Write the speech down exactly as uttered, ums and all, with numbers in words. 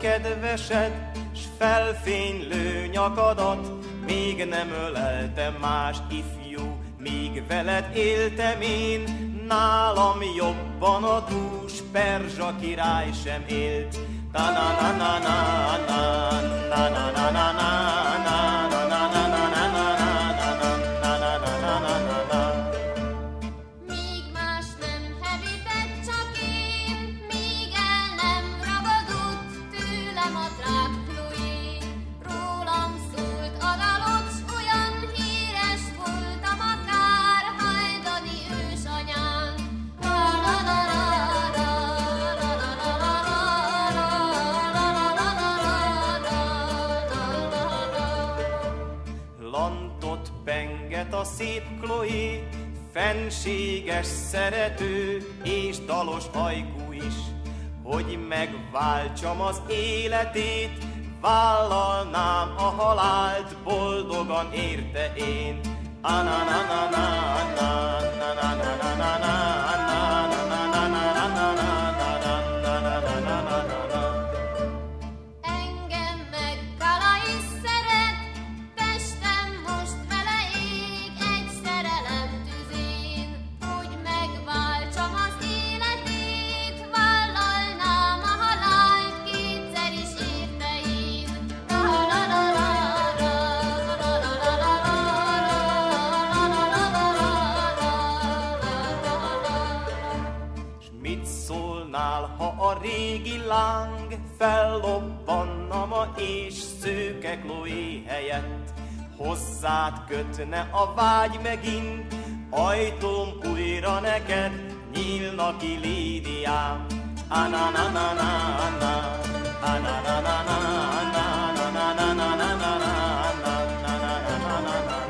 kedvesed, s felfénylő nyakadat, még nem öleltem más ifjú, míg veled éltem én, nálam jobban a dús perzsa király sem élt. Míg más nem hevített, csak én, míg el nem ragadott tőlem a drág Chloé. Rólam szólt a dalot, s olyan híres voltam akár hajdani ősanyánk. Lantot penget a szép Chloé, fenséges szerető és dalos ajkú is, hogy megváltsam az életét, vállalnám a halált, boldogan érte én. Engem meg Kalai szeret, testem most vele ég egy szerelem tüzén, hogy megváltsam az életét, vállalnám a halált, kétszer is érte én. S mit szólnál, ha a régi láng fellobbanna ma, és szőke Chloé helyett hozzád kötne a vágy megint, ajtóm újra neked nyílna ki, Lídiám. Anananana, anananana, anananana, anananana.